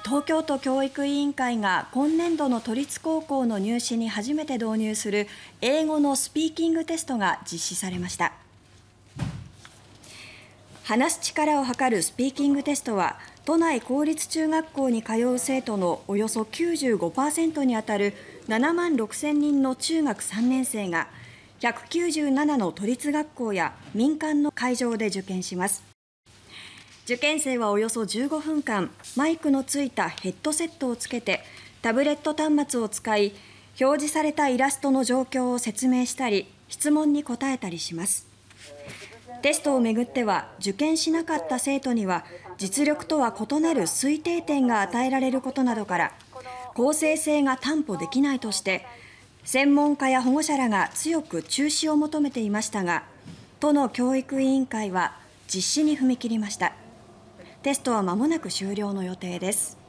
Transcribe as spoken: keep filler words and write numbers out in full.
東京都教育委員会が今年度の都立高校の入試に初めて導入する英語のスピーキングテストが実施されました。話す力を測るスピーキングテストは、都内公立中学校に通う生徒のおよそ きゅうじゅうごパーセント にあたるななまんろくせんにんの中学さんねん生がひゃくきゅうじゅうななの都立学校や民間の会場で受験します。受験生はおよそじゅうごふんかん、マイクのついたヘッドセットをつけてタブレット端末を使い、表示されたイラストの状況を説明したり、質問に答えたりします。テストをめぐっては、受験しなかった生徒には実力とは異なる推定点が与えられることなどから公正性が担保できないとして、専門家や保護者らが強く中止を求めていましたが、都の教育委員会は実施に踏み切りました。テストは間もなく終了の予定です。